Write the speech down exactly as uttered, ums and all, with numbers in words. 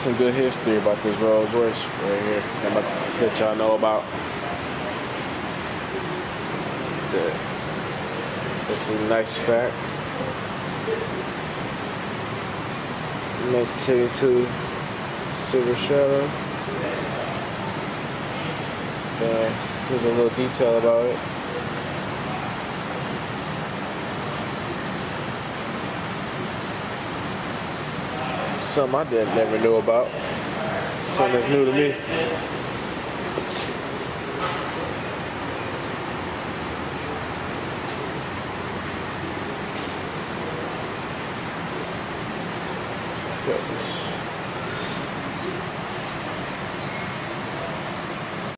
some good history about this Rolls Royce right here. I'm about to let y'all know about. It's a nice fact. nineteen seventy-two Silver Shadow. Yeah, there's a little detail about it. Something I didn't never knew about. Something that's new to me. So,